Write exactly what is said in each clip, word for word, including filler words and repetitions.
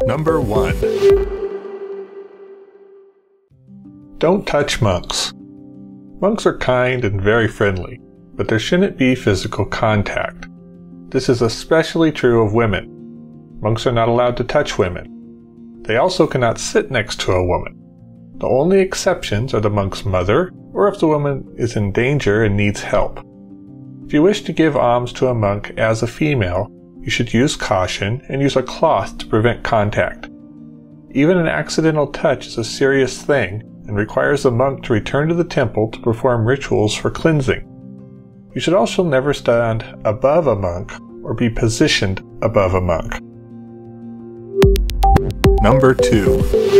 Number one. Don't touch monks. Monks are kind and very friendly, but there shouldn't be physical contact. This is especially true of women. Monks are not allowed to touch women. They also cannot sit next to a woman. The only exceptions are the monk's mother, or if the woman is in danger and needs help. If you wish to give alms to a monk as a female, you should use caution and use a cloth to prevent contact. Even an accidental touch is a serious thing and requires the monk to return to the temple to perform rituals for cleansing. You should also never stand above a monk or be positioned above a monk. Number two.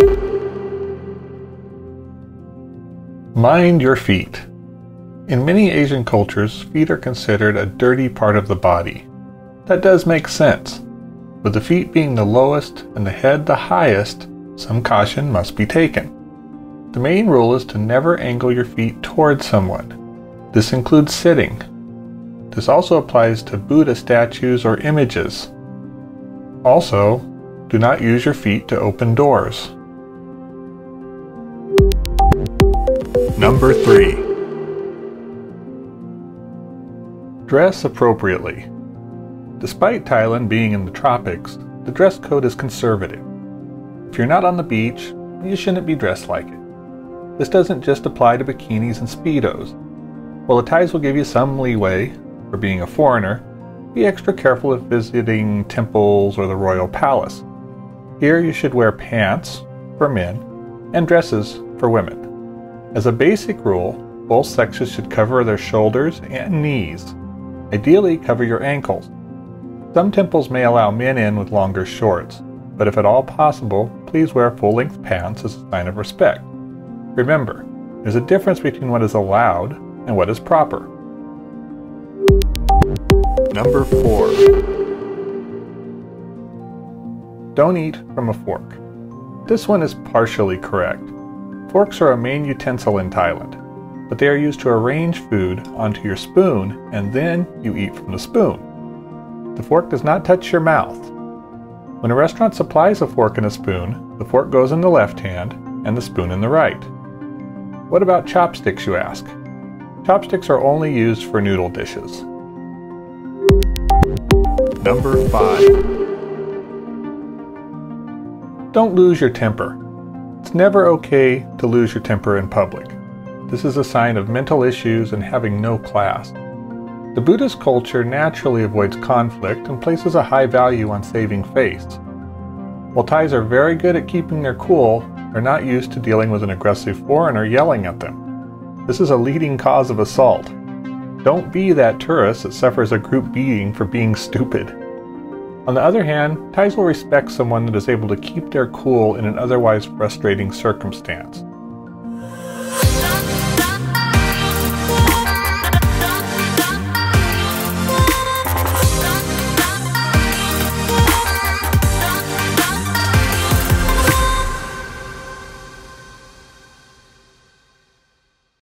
Mind your feet. In many Asian cultures, feet are considered a dirty part of the body. That does make sense. With the feet being the lowest and the head the highest, some caution must be taken. The main rule is to never angle your feet toward someone. This includes sitting. This also applies to Buddha statues or images. Also, do not use your feet to open doors. Number three. Dress appropriately. Despite Thailand being in the tropics, the dress code is conservative. If you're not on the beach, you shouldn't be dressed like it. This doesn't just apply to bikinis and speedos. While the Thais will give you some leeway for being a foreigner, be extra careful if visiting temples or the royal palace. Here you should wear pants for men and dresses for women. As a basic rule, both sexes should cover their shoulders and knees. Ideally, cover your ankles. Some temples may allow men in with longer shorts, but if at all possible, please wear full-length pants as a sign of respect. Remember, there's a difference between what is allowed and what is proper. Number four. Don't eat from a fork. This one is partially correct. Forks are a main utensil in Thailand, but they are used to arrange food onto your spoon and then you eat from the spoon. The fork does not touch your mouth. When a restaurant supplies a fork and a spoon, the fork goes in the left hand and the spoon in the right. What about chopsticks, you ask? Chopsticks are only used for noodle dishes. Number five. Don't lose your temper. It's never okay to lose your temper in public. This is a sign of mental issues and having no class. The Buddhist culture naturally avoids conflict and places a high value on saving face. While Thais are very good at keeping their cool, they're not used to dealing with an aggressive foreigner yelling at them. This is a leading cause of assault. Don't be that tourist that suffers a group beating for being stupid. On the other hand, Thais will respect someone that is able to keep their cool in an otherwise frustrating circumstance.